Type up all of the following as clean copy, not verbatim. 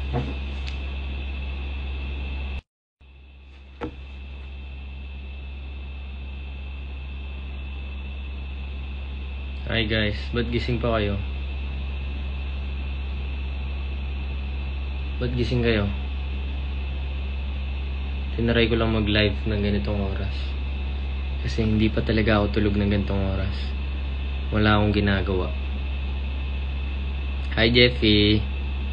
Hi guys, ba't gising pa kayo? Ba't gising kayo? Tinaray ko lang mag-live ng ganitong oras. Kasi hindi pa talaga ako tulog ng ganitong oras. Wala akong ginagawa. Hi Jeffy!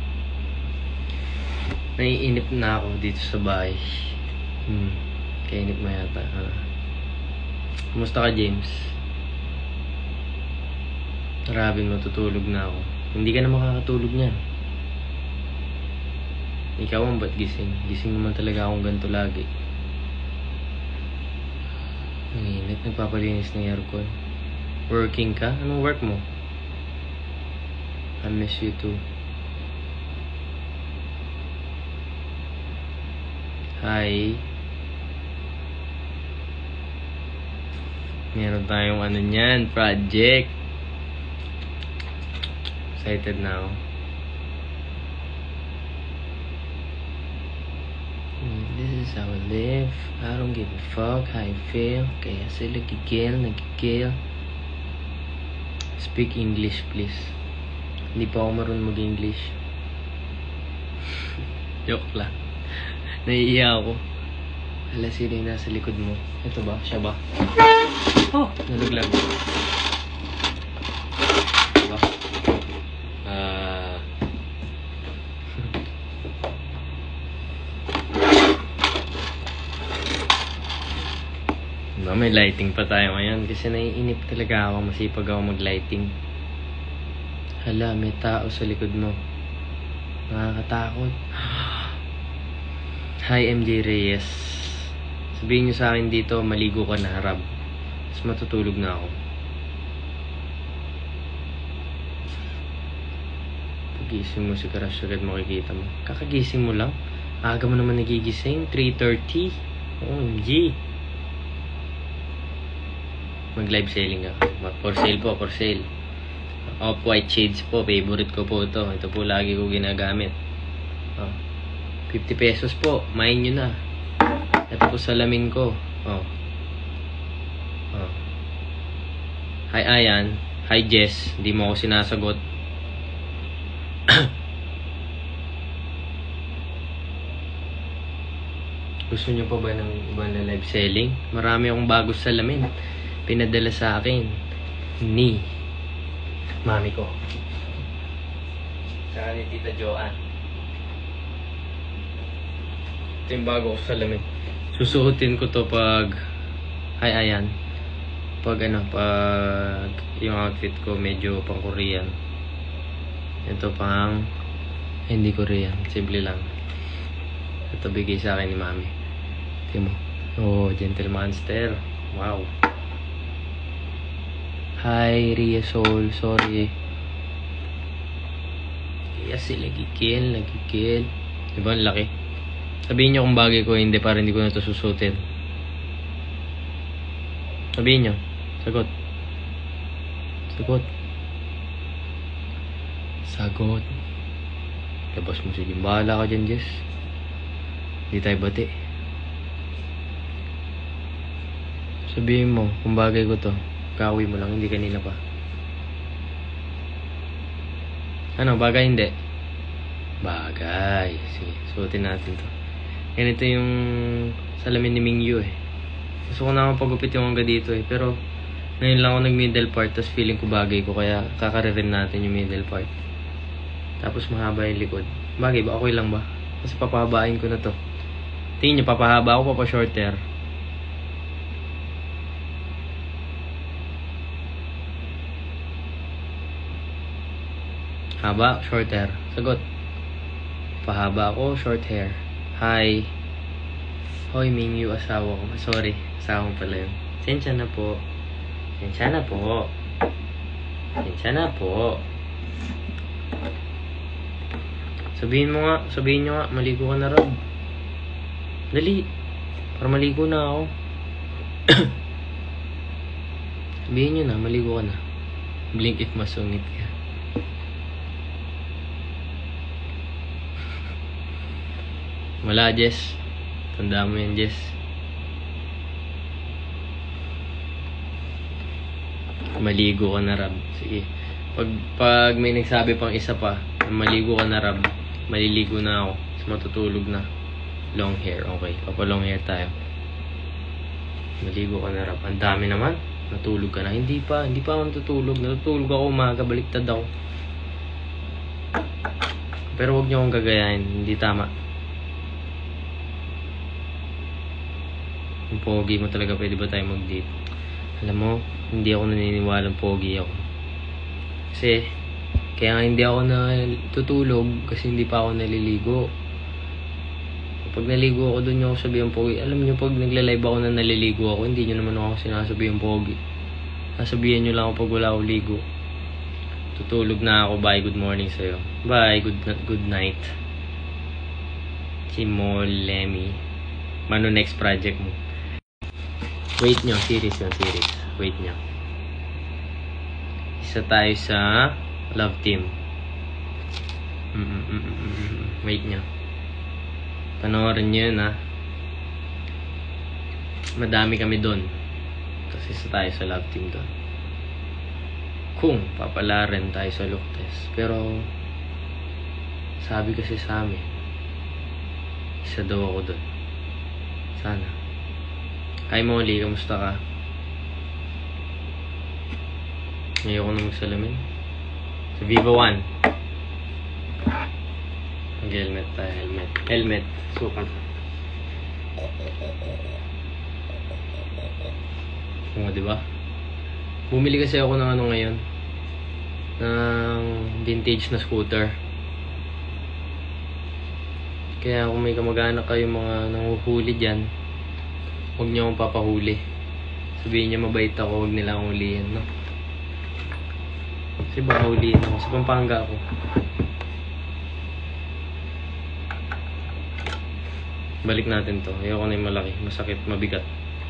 Naiinip na ako dito sa bahay. Kainip mo yata. Kumusta ka James? Marabing matutulog na ako. Hindi ka na makakatulog niyan. Ikaw ang ba't gising? Gising naman talaga akong ganito lagi. Ang init, nagpapalinis ng aircon. Working ka? Anong work mo? I miss you too. Hi. Meron tayong ano niyan, project. Excited na ako. This is how I live. I don't give a fuck how I feel. Kaya sila nagigil. Speak English please. Hindi pa ako marunong mag-English. Joke lang. Naiiya ako. Hala, sino yung nasa likod mo? Ito ba? Siya ba? Oh! Nalaglag. Diba? May lighting pa tayo ngayon kasi naiinip talaga ako. Masipag ako mag-lighting. Hala, may tao sa likod mo. Nakakatakot. Hi MJ Reyes. Sabihin nyo sa akin dito, maligo ka na, Rab. Tapos matutulog na ako. Pagising mo si Crush agad makikita mo. Kakagising mo lang. Aga mo naman nagigising. 3:30. OMG. Mag-live selling ka. For sale po, for sale. Off-white shades po. Favorite ko po ito. Ito po lagi ko ginagamit. 50 pesos po. Main nyo na. Ito po salamin ko. Hi Ayan. Hi Jess. Hindi mo ako sinasagot. Gusto nyo pa ba ng ibang live selling? Marami akong bagong salamin. Pinadala sa akin ni mami ko. Saka ni Tita Joanne. Ito yung bago ko salamin. Susuotin ko to pag ayan. Pag yung outfit ko medyo pang Korean. Ito pang hindi Korean. Simple lang. Ito bigay sa akin ni mami. Tingnan mo. Oh, Gentlemanster. Wow. Hi, Ria Soul. Sorry. Yes, lagikil. Diba ang laki? Sabihin nyo kung bagay ko, hindi para hindi ko na ito susutin. Sabihin nyo. Sagot. Labas mo si Jim. Bahala ka dyan, Jess. Hindi tayo bati. Sabihin mo kung bagay ko to. Kawi mo lang, hindi kanina pa. Ano, bagay hindi? Bagay. Sige, suotin natin to. Ganito yung salamin ni Mingyu eh. Gusto ko na akong pagupit yung hangga dito eh. Pero, ngayon lang ako nag-middle part. Tapos feeling ko bagay ko. Kaya kakaririn natin yung middle part. Tapos mahaba yung likod. Bagay ba? Okay lang ba? Kasi papahabain ko na to. Tingin nyo, papahaba ako, papashorter. Haba, short hair. Sagot. Pahaba ako, short hair. Hi. Hoy, Mingyu, asawa ko. Sorry, asawa ko pala yun. Sensya na po. Sabihin nyo nga, maligo ka na Rob. Dali. Para maligo na ako. Sabihin nyo na, maligo ka na. Blink if masungit ka. Wala, Jess. Tandaan mo yan, Jess. Maligo ka na, Rab. Sige. Pag may nagsabi pang isa pa, maligo ka na, Rab. Maliligo na ako. Mas matutulog na. Long hair. Okay. Papa-long hair tayo. Maligo ka na, Rab. Ang dami naman. Natulog ka na. Hindi pa ako natutulog. Natutulog ako umaga. Baliktad ako. Pero huwag niyo akong gagayahin. Hindi tama. Yung pogi mo talaga, pwede ba tayo mag-date? Alam mo, hindi ako naniniwalang pogi ako. Kasi, kaya nga hindi ako natutulog kasi hindi pa ako naliligo. Pag naligo ako, doon niyo ako sabihin pogi. Alam niyo, pag nagla-live ako na naliligo ako, hindi niyo naman ako sinasabihin pogi. Sasabihin niyo lang ako pag wala ako ligo. Tutulog na ako. Bye, good morning sa'yo. Bye, good night. Chimolemi. Mano next project mo? Wait nyo, series yun, series. Wait nyo. Isa tayo sa Love Team. Wait nyo. Panoorin nyo yun, ha. Madami kami doon. Tapos isa tayo sa Love Team doon. Kung papalarin tayo sa look test. Pero, sabi kasi sa amin, isa daw ako doon. Sana. Hi Molly, kamusta ka? Ngayon ko na magsalamin. Sa Viva 1. Mag-helmet tayo, helmet. Helmet, sukat. O, diba? Bumili kasi ako ng ano ngayon. Ng vintage na scooter. Kaya kung may kamag-anak kayong mga nanguhuli dyan, huwag niyo akong papahuli. Sabihin niya mabait ako, huwag nila akong hulihin, no? Kasi baka hulihin ako. Sa Pampanga ako. Balik natin to. Ayoko na yung malaki. Masakit, mabigat.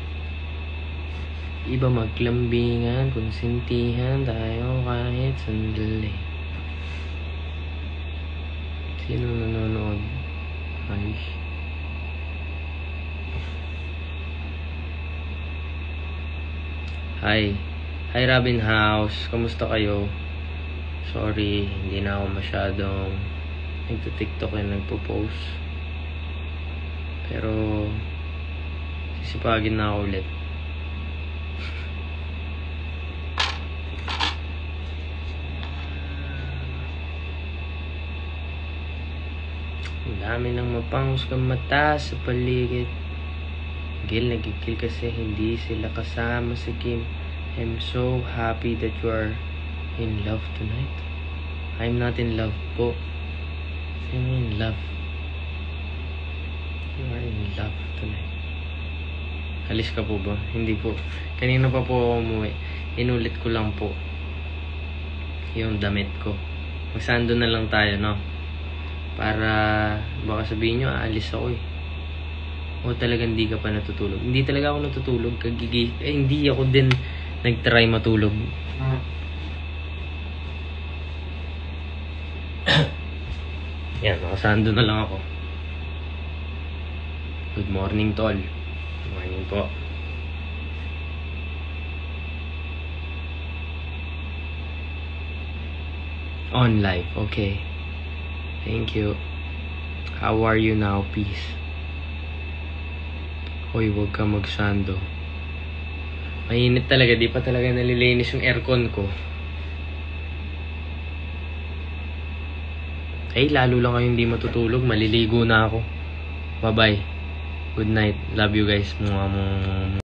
Iba maglambingan, konsintihan tayo kahit sandali. Sino nanonood? Ay. Hi. Hi Robin House. Kamusta kayo? Sorry, hindi na ako masyadong nagto-TikTok and nagpo-post. Pero sisipagin na ako ulit. Ang dami ng mapangus kang mata sa paligid. Gil, nagigil kasi hindi sila kasama si Kim. I'm so happy that you are in love tonight. I'm not in love po. I'm in love. You are in love tonight. Alis ka po ba? Hindi po. Kanina pa po ako umuwi. Inulit ko lang po yung damit ko. Magsando na lang tayo, no? Para baka sabihin nyo, aalis ako eh. O talagang hindi ka pa natutulog. Hindi talaga ako natutulog. Hindi ako din nag-try matulog. Yan, nakasando na lang ako. Good morning, tol. Good morning po. On live, okay. Thank you. How are you now, peace? Hoy, huwag ka magsando. Mainit talaga, di pa talaga nalilinis yung aircon ko. Ay, lalo lang kayo hindi matutulog. Maliligo na ako. Bye-bye. Good night. Love you guys.